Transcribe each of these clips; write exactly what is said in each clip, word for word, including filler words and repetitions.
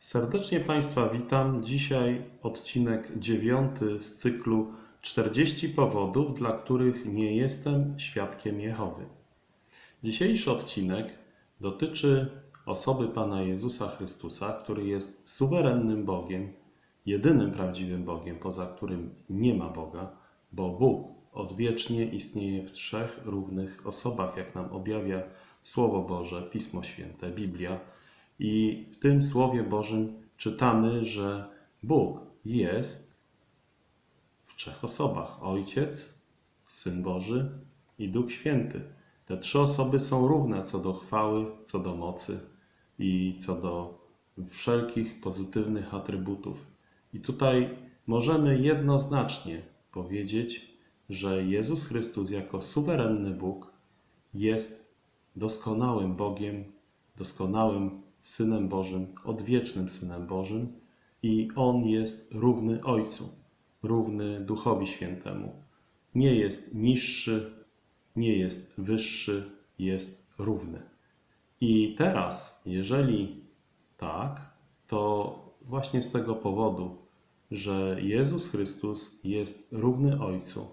Serdecznie Państwa witam. Dzisiaj odcinek dziewiąty z cyklu czterdzieści powodów, dla których nie jestem świadkiem Jehowy. Dzisiejszy odcinek dotyczy osoby Pana Jezusa Chrystusa, który jest suwerennym Bogiem, jedynym prawdziwym Bogiem, poza którym nie ma Boga, bo Bóg odwiecznie istnieje w trzech równych osobach, jak nam objawia Słowo Boże, Pismo Święte, Biblia. I w tym Słowie Bożym czytamy, że Bóg jest w trzech osobach. Ojciec, Syn Boży i Duch Święty. Te trzy osoby są równe co do chwały, co do mocy i co do wszelkich pozytywnych atrybutów. I tutaj możemy jednoznacznie powiedzieć, że Jezus Chrystus jako suwerenny Bóg jest doskonałym Bogiem, doskonałym Synem Bożym, odwiecznym Synem Bożym i On jest równy Ojcu, równy Duchowi Świętemu. Nie jest niższy, nie jest wyższy, jest równy. I teraz, jeżeli tak, to właśnie z tego powodu, że Jezus Chrystus jest równy Ojcu,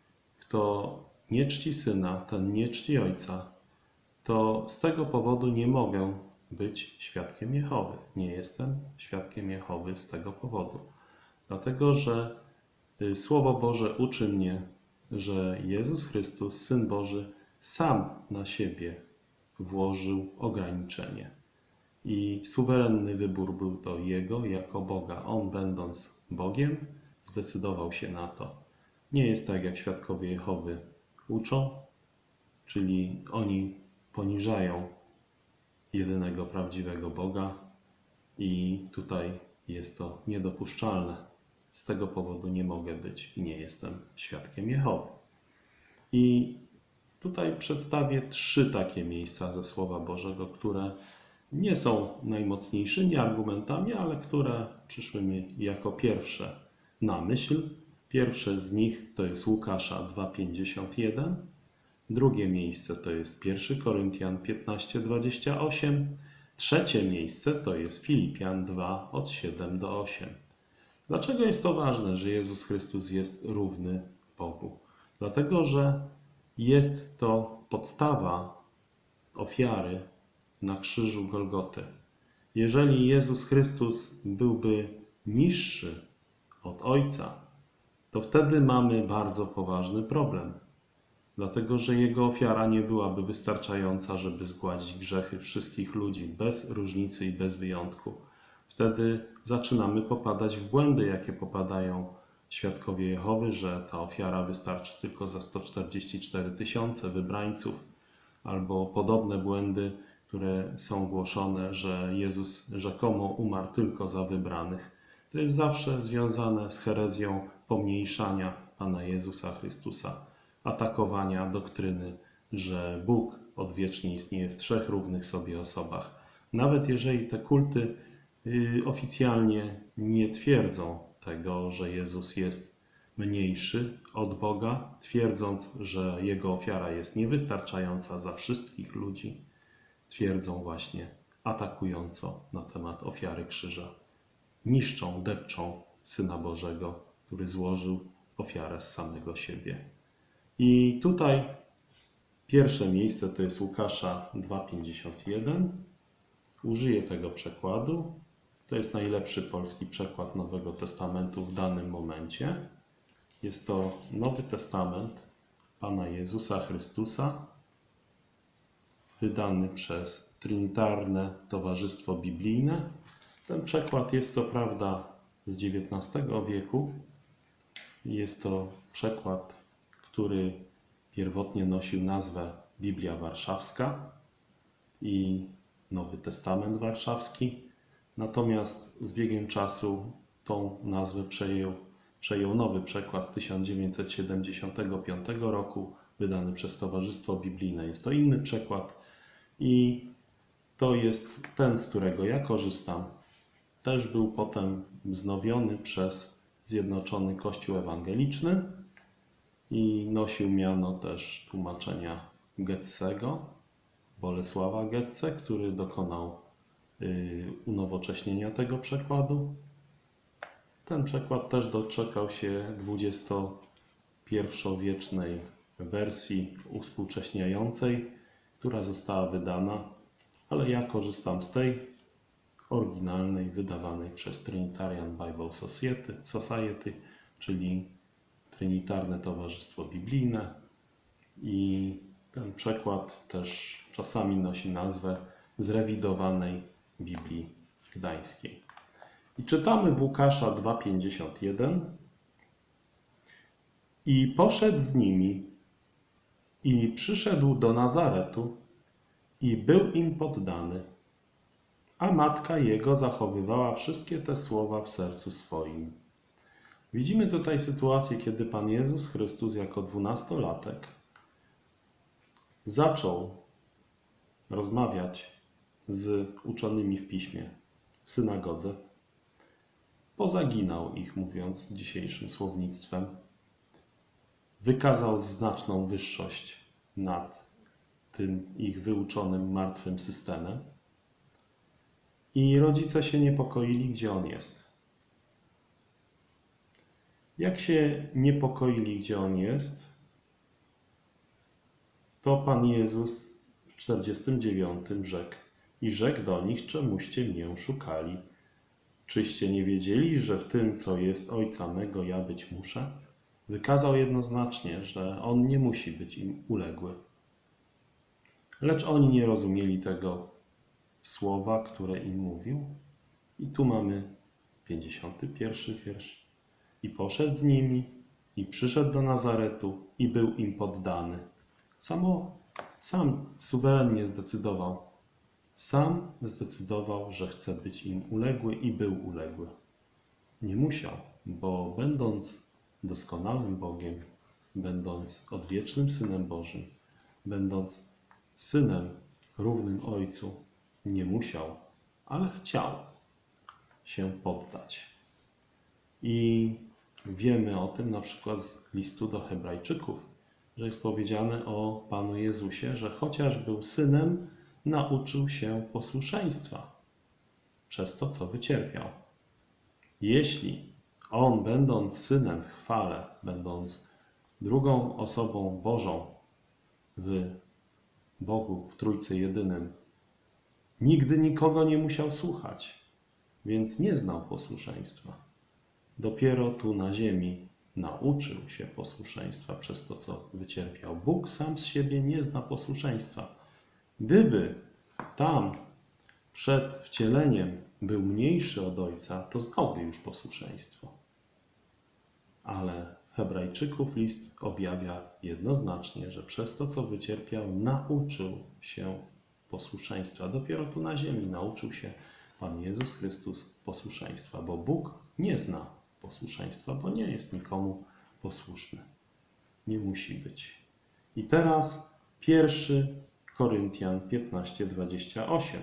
kto nie czci Syna, ten nie czci Ojca, to z tego powodu nie mogę być świadkiem Jehowy. Nie jestem świadkiem Jehowy z tego powodu. Dlatego, że Słowo Boże uczy mnie, że Jezus Chrystus, Syn Boży, sam na siebie włożył ograniczenie. I suwerenny wybór był to Jego jako Boga. On, będąc Bogiem, zdecydował się na to. Nie jest tak, jak świadkowie Jehowy uczą, czyli oni poniżają jedynego prawdziwego Boga i tutaj jest to niedopuszczalne. Z tego powodu nie mogę być i nie jestem świadkiem Jehowy. I tutaj przedstawię trzy takie miejsca ze Słowa Bożego, które nie są najmocniejszymi argumentami, ale które przyszły mi jako pierwsze na myśl. Pierwsze z nich to jest Łukasza dwa pięćdziesiąt jeden. Drugie miejsce to jest pierwszy Koryntian piętnaście dwadzieścia osiem. Trzecie miejsce to jest Filipian dwa od siedem do ośmiu. Dlaczego jest to ważne, że Jezus Chrystus jest równy Bogu? Dlatego, że jest to podstawa ofiary na krzyżu Golgoty. Jeżeli Jezus Chrystus byłby niższy od Ojca, to wtedy mamy bardzo poważny problem. Dlatego, że Jego ofiara nie byłaby wystarczająca, żeby zgładzić grzechy wszystkich ludzi, bez różnicy i bez wyjątku. Wtedy zaczynamy popadać w błędy, jakie popadają świadkowie Jehowy, że ta ofiara wystarczy tylko za sto czterdzieści cztery tysiące wybrańców, albo podobne błędy, które są głoszone, że Jezus rzekomo umarł tylko za wybranych. To jest zawsze związane z herezją pomniejszania Pana Jezusa Chrystusa, atakowania doktryny, że Bóg odwiecznie istnieje w trzech równych sobie osobach. Nawet jeżeli te kulty y, oficjalnie nie twierdzą tego, że Jezus jest mniejszy od Boga, twierdząc, że Jego ofiara jest niewystarczająca za wszystkich ludzi, twierdzą właśnie atakująco na temat ofiary krzyża. Niszczą, depczą Syna Bożego, który złożył ofiarę z samego siebie. I tutaj pierwsze miejsce to jest Łukasza dwa pięćdziesiąt jeden. Użyję tego przekładu. To jest najlepszy polski przekład Nowego Testamentu w danym momencie. Jest to Nowy Testament Pana Jezusa Chrystusa, wydany przez Trinitarne Towarzystwo Biblijne. Ten przekład jest co prawda z dziewiętnastego wieku. Jest to przekład, który pierwotnie nosił nazwę Biblia Warszawska i Nowy Testament Warszawski. Natomiast z biegiem czasu tą nazwę przejął, przejął nowy przekład z tysiąc dziewięćset siedemdziesiątego piątego roku, wydany przez Towarzystwo Biblijne. Jest to inny przekład i to jest ten, z którego ja korzystam. Też był potem wznowiony przez Zjednoczony Kościół Ewangeliczny i nosił miano też tłumaczenia Getsego, Bolesława Getze, który dokonał yy, unowocześnienia tego przekładu. Ten przekład też doczekał się dwudziestopierwowiecznej wersji uwspółcześniającej, która została wydana, ale ja korzystam z tej oryginalnej, wydawanej przez Trinitarian Bible Society, Society, czyli Trinitarne Towarzystwo Biblijne, i ten przekład też czasami nosi nazwę Zrewidowanej Biblii Gdańskiej. I czytamy w Łukasza dwa pięćdziesiąt jeden. I poszedł z nimi i przyszedł do Nazaretu i był im poddany, a matka jego zachowywała wszystkie te słowa w sercu swoim. Widzimy tutaj sytuację, kiedy Pan Jezus Chrystus jako dwunastolatek zaczął rozmawiać z uczonymi w piśmie w synagodze. Pozaginał ich, mówiąc dzisiejszym słownictwem. Wykazał znaczną wyższość nad tym ich wyuczonym, martwym systemem. I rodzice się niepokoili, gdzie on jest. Jak się niepokoili, gdzie on jest, to Pan Jezus w czterdziestym dziewiątym rzekł: i rzekł do nich, czemuście mnie szukali? Czyście nie wiedzieli, że w tym, co jest Ojca mego, ja być muszę? Wykazał jednoznacznie, że on nie musi być im uległy. Lecz oni nie rozumieli tego słowa, które im mówił. I tu mamy pięćdziesiąty pierwszy wiersz. I poszedł z nimi, i przyszedł do Nazaretu, i był im poddany. Samo, sam suwerennie zdecydował. Sam zdecydował, że chce być im uległy i był uległy. Nie musiał, bo będąc doskonałym Bogiem, będąc odwiecznym Synem Bożym, będąc Synem równym Ojcu, nie musiał, ale chciał się poddać. I wiemy o tym na przykład z listu do Hebrajczyków, że jest powiedziane o Panu Jezusie, że chociaż był Synem, nauczył się posłuszeństwa przez to, co wycierpiał. Jeśli On, będąc Synem w chwale, będąc drugą osobą Bożą w Bogu, w Trójcy Jedynym, nigdy nikogo nie musiał słuchać, więc nie znał posłuszeństwa. Dopiero tu na ziemi nauczył się posłuszeństwa przez to, co wycierpiał. Bóg sam z siebie nie zna posłuszeństwa. Gdyby tam przed wcieleniem był mniejszy od Ojca, to znałby już posłuszeństwo. Ale Hebrajczyków list objawia jednoznacznie, że przez to, co wycierpiał, nauczył się posłuszeństwa. Dopiero tu na ziemi nauczył się Pan Jezus Chrystus posłuszeństwa, bo Bóg nie zna posłuszeństwa, bo nie jest nikomu posłuszny. Nie musi być. I teraz pierwszy Koryntian piętnaście, dwadzieścia osiem.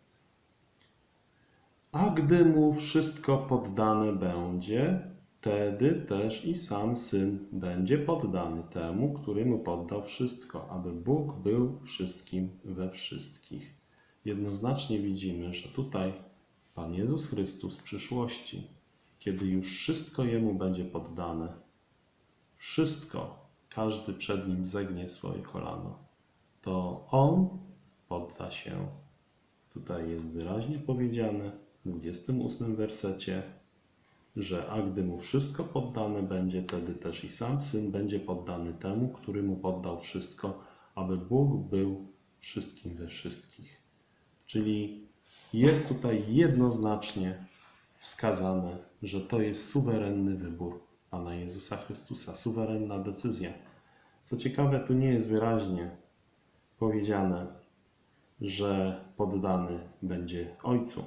A gdy mu wszystko poddane będzie, wtedy też i sam Syn będzie poddany temu, który mu poddał wszystko, aby Bóg był wszystkim we wszystkich. Jednoznacznie widzimy, że tutaj Pan Jezus Chrystus w przyszłości, kiedy już wszystko Jemu będzie poddane, wszystko, każdy przed Nim zegnie swoje kolano, to On podda się. Tutaj jest wyraźnie powiedziane w dwudziestym ósmym wersecie, że a gdy mu wszystko poddane będzie, wtedy też i sam Syn będzie poddany temu, który mu poddał wszystko, aby Bóg był wszystkim we wszystkich. Czyli jest tutaj jednoznacznie wskazane, że to jest suwerenny wybór Pana Jezusa Chrystusa, suwerenna decyzja. Co ciekawe, tu nie jest wyraźnie powiedziane, że poddany będzie Ojcu.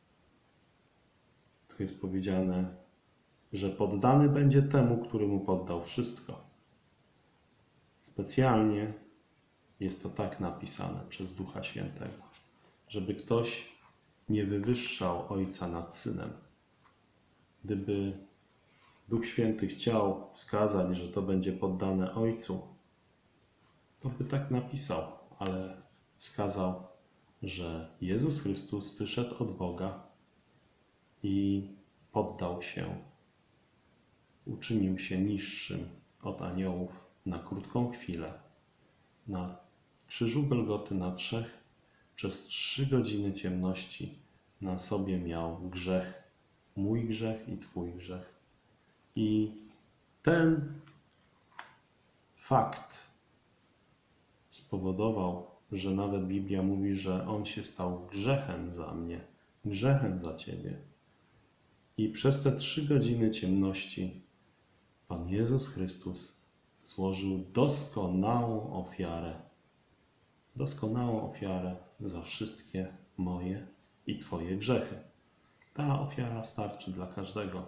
Tu jest powiedziane, że poddany będzie temu, który mu poddał wszystko. Specjalnie jest to tak napisane przez Ducha Świętego, żeby ktoś nie wywyższał Ojca nad Synem. Gdyby Duch Święty chciał wskazać, że to będzie poddane Ojcu, to by tak napisał, ale wskazał, że Jezus Chrystus wyszedł od Boga i poddał się, uczynił się niższym od aniołów na krótką chwilę. Na krzyżu Golgoty na trzech przez trzy godziny ciemności na sobie miał grzech, mój grzech i Twój grzech. I ten fakt spowodował, że nawet Biblia mówi, że On się stał grzechem za mnie, grzechem za Ciebie. I przez te trzy godziny ciemności Pan Jezus Chrystus złożył doskonałą ofiarę, doskonałą ofiarę za wszystkie moje i Twoje grzechy. Ta ofiara starczy dla każdego.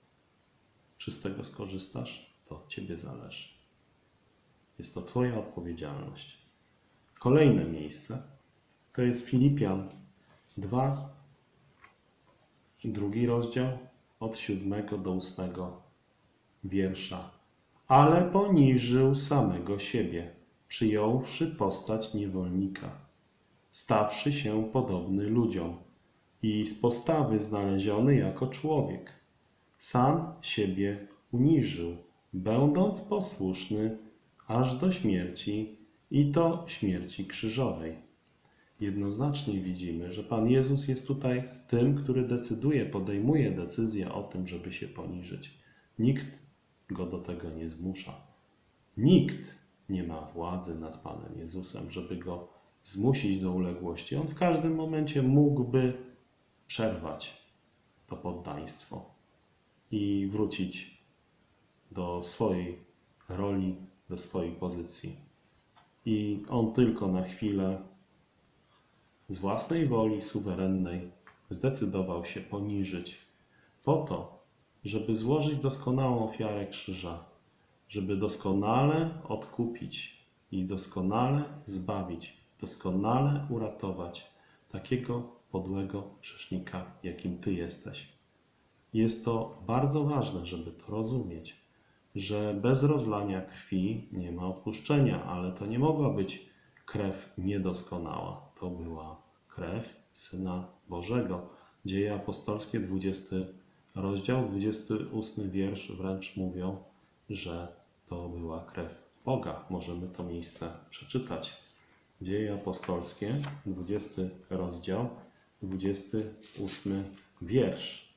Czy z tego skorzystasz? To od Ciebie zależy. Jest to Twoja odpowiedzialność. Kolejne miejsce to jest Filipian dwa, drugi rozdział, od siódmego do ósmego wiersza. Ale poniżył samego siebie, przyjąwszy postać niewolnika, stawszy się podobny ludziom i z postawy znaleziony jako człowiek. Sam siebie uniżył, będąc posłuszny aż do śmierci i to śmierci krzyżowej. Jednoznacznie widzimy, że Pan Jezus jest tutaj tym, który decyduje, podejmuje decyzję o tym, żeby się poniżyć. Nikt go do tego nie zmusza. Nikt nie ma władzy nad Panem Jezusem, żeby go zmusić do uległości. On w każdym momencie mógłby przerwać to poddaństwo i wrócić do swojej roli, do swojej pozycji. I on tylko na chwilę z własnej woli suwerennej zdecydował się poniżyć po to, żeby złożyć doskonałą ofiarę krzyża, żeby doskonale odkupić i doskonale zbawić, doskonale uratować takiego podłego grzesznika, jakim Ty jesteś. Jest to bardzo ważne, żeby to rozumieć, że bez rozlania krwi nie ma odpuszczenia, ale to nie mogła być krew niedoskonała. To była krew Syna Bożego. Dzieje apostolskie, dwudziesty rozdział, dwudziesty ósmy wiersz wręcz mówią, że to była krew Boga. Możemy to miejsce przeczytać. Dzieje apostolskie, dwudziesty rozdział, dwudziesty ósmy wiersz.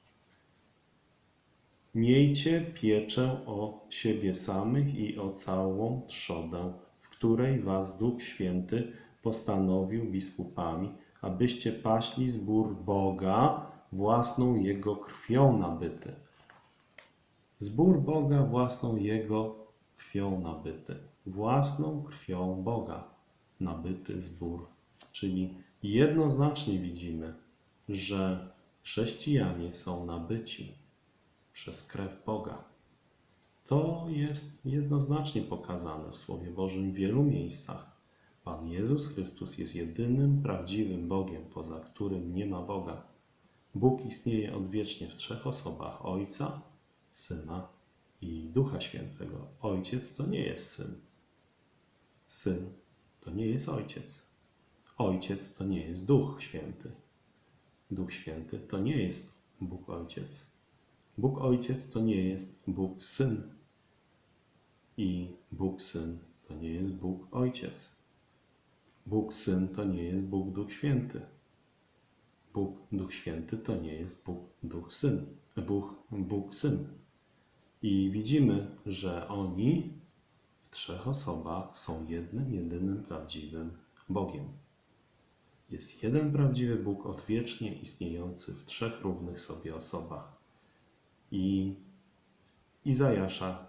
Miejcie pieczę o siebie samych i o całą trzodę, w której was Duch Święty postanowił biskupami, abyście paśli zbór Boga własną Jego krwią nabyty. Zbór Boga własną Jego krwią nabyty. Własną krwią Boga nabyty zbór. Czyli jednoznacznie widzimy, że chrześcijanie są nabyci przez krew Boga. To jest jednoznacznie pokazane w Słowie Bożym w wielu miejscach. Pan Jezus Chrystus jest jedynym prawdziwym Bogiem, poza którym nie ma Boga. Bóg istnieje odwiecznie w trzech osobach: Ojca, Syna i Ducha Świętego. Ojciec to nie jest Syn. Syn to nie jest Ojciec. Ojciec to nie jest Duch Święty. Duch Święty to nie jest Bóg Ojciec. Bóg Ojciec to nie jest Bóg Syn. I Bóg Syn to nie jest Bóg Ojciec. Bóg Syn to nie jest Bóg Duch Święty. Bóg Duch Święty to nie jest Bóg Duch Syn. Bóg, Bóg Syn. I widzimy, że oni w trzech osobach są jednym, jedynym prawdziwym Bogiem. Jest jeden prawdziwy Bóg odwiecznie istniejący w trzech równych sobie osobach. I Izajasza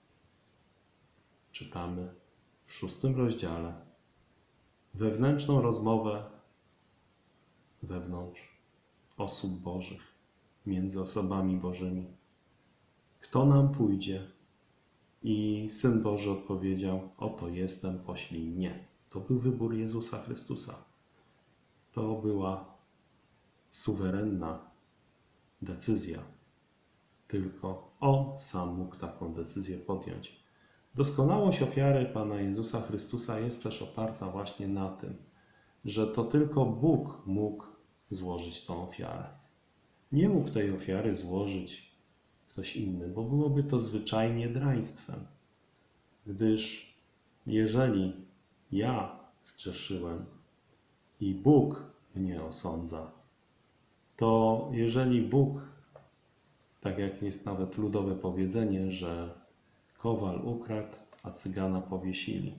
czytamy w szóstym rozdziale wewnętrzną rozmowę wewnątrz osób Bożych, między osobami Bożymi. Kto nam pójdzie? I Syn Boży odpowiedział: oto jestem, poślij mnie. To był wybór Jezusa Chrystusa. To była suwerenna decyzja. Tylko On sam mógł taką decyzję podjąć. Doskonałość ofiary Pana Jezusa Chrystusa jest też oparta właśnie na tym, że to tylko Bóg mógł złożyć tą ofiarę. Nie mógł tej ofiary złożyć ktoś inny, bo byłoby to zwyczajnie draństwem. Gdyż jeżeli ja zgrzeszyłem i Bóg mnie osądza, to jeżeli Bóg, tak jak jest nawet ludowe powiedzenie, że kowal ukradł, a cygana powiesili,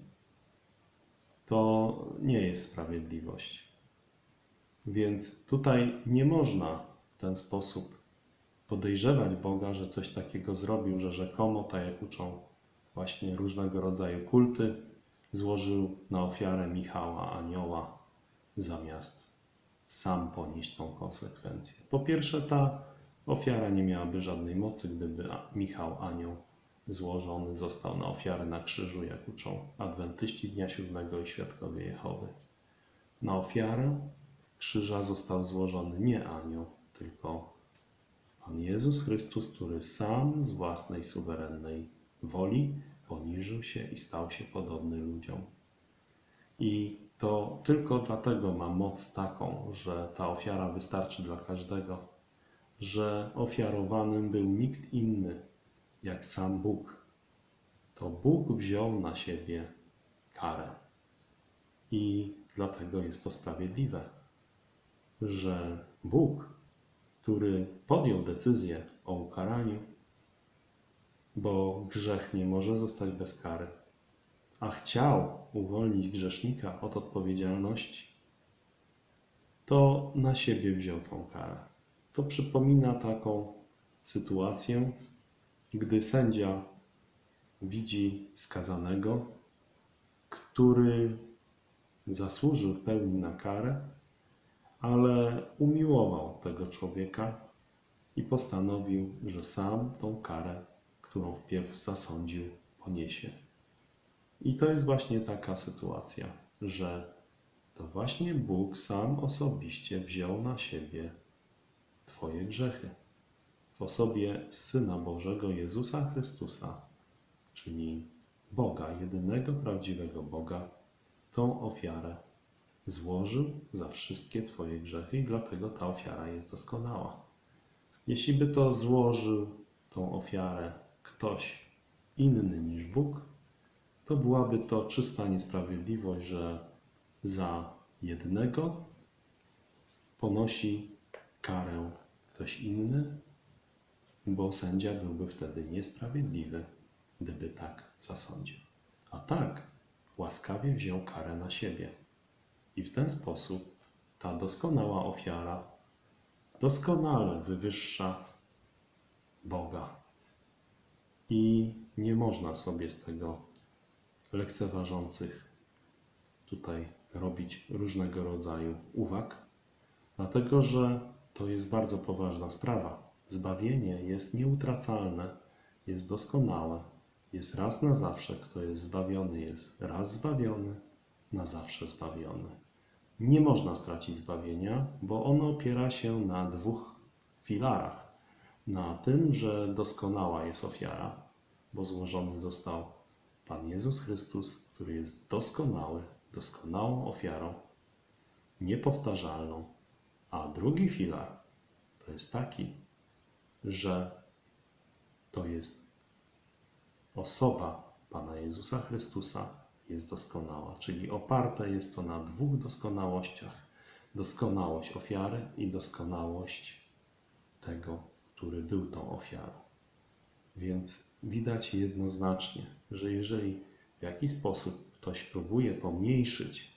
to nie jest sprawiedliwość. Więc tutaj nie można w ten sposób podejrzewać Boga, że coś takiego zrobił, że rzekomo, tak jak uczą właśnie różnego rodzaju kulty, złożył na ofiarę Michała Anioła, zamiast sam ponieść tą konsekwencję. Po pierwsze, ta ofiara nie miałaby żadnej mocy, gdyby Michał Anioł złożony został na ofiarę na krzyżu, jak uczą adwentyści Dnia Siódmego i Świadkowie Jehowy. Na ofiarę krzyża został złożony nie anioł, tylko Pan Jezus Chrystus, który sam z własnej suwerennej woli poniżył się i stał się podobny ludziom. I to tylko dlatego ma moc taką, że ta ofiara wystarczy dla każdego, że ofiarowanym był nikt inny jak sam Bóg. To Bóg wziął na siebie karę. I dlatego jest to sprawiedliwe, że Bóg, który podjął decyzję o ukaraniu, bo grzech nie może zostać bez kary, a chciał uwolnić grzesznika od odpowiedzialności, to na siebie wziął tą karę. To przypomina taką sytuację, gdy sędzia widzi skazanego, który zasłużył w pełni na karę, ale umiłował tego człowieka i postanowił, że sam tą karę, którą wpierw zasądził, poniesie. I to jest właśnie taka sytuacja, że to właśnie Bóg sam osobiście wziął na siebie Twoje grzechy. W osobie Syna Bożego Jezusa Chrystusa, czyli Boga, jedynego prawdziwego Boga, tą ofiarę złożył za wszystkie Twoje grzechy i dlatego ta ofiara jest doskonała. Jeśli by to złożył, tą ofiarę, ktoś inny niż Bóg, to byłaby to czysta niesprawiedliwość, że za jednego ponosi karę ktoś inny, bo sędzia byłby wtedy niesprawiedliwy, gdyby tak zasądził. A tak łaskawie wziął karę na siebie. I w ten sposób ta doskonała ofiara doskonale wywyższa Boga. I nie można sobie z tego lekceważących tutaj robić różnego rodzaju uwag, dlatego że to jest bardzo poważna sprawa. Zbawienie jest nieutracalne, jest doskonałe, jest raz na zawsze. Kto jest zbawiony, jest raz zbawiony, na zawsze zbawiony. Nie można stracić zbawienia, bo ono opiera się na dwóch filarach. Na tym, że doskonała jest ofiara, bo złożony został Pan Jezus Chrystus, który jest doskonały, doskonałą ofiarą, niepowtarzalną. A drugi filar to jest taki, że to jest osoba Pana Jezusa Chrystusa, jest doskonała, czyli oparte jest to na dwóch doskonałościach. Doskonałość ofiary i doskonałość tego, który był tą ofiarą. Więc widać jednoznacznie, że jeżeli w jakiś sposób ktoś próbuje pomniejszyć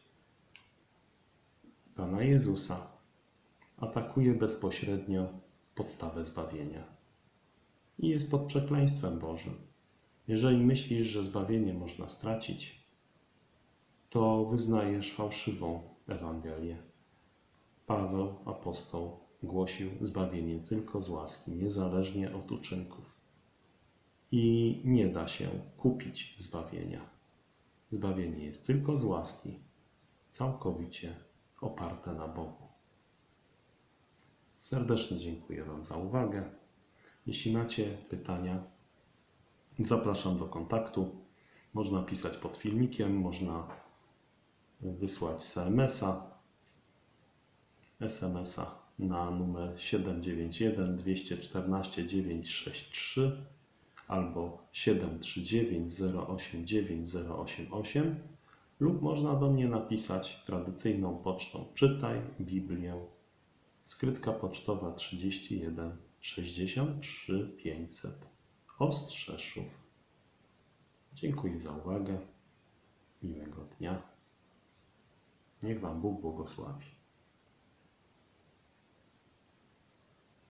Pana Jezusa, atakuje bezpośrednio podstawę zbawienia i jest pod przekleństwem Bożym. Jeżeli myślisz, że zbawienie można stracić, to wyznajesz fałszywą Ewangelię. Paweł, apostoł, głosił zbawienie tylko z łaski, niezależnie od uczynków. I nie da się kupić zbawienia. Zbawienie jest tylko z łaski, całkowicie oparte na Bogu. Serdecznie dziękuję Wam za uwagę. Jeśli macie pytania, zapraszam do kontaktu. Można pisać pod filmikiem, można wysłać es em es a es em es a na numer siedem dziewięć jeden dwa cztery cztery dziewięć sześć trzy albo siedem trzy dziewięć zero osiem dziewięć zero osiem osiem lub można do mnie napisać tradycyjną pocztą Czytaj Biblię, skrytka pocztowa trzydzieści jeden sześćdziesiąt trzy pięćset, Ostrzeszów. Dziękuję za uwagę. Miłego dnia. Niech Wam Bóg błogosławi.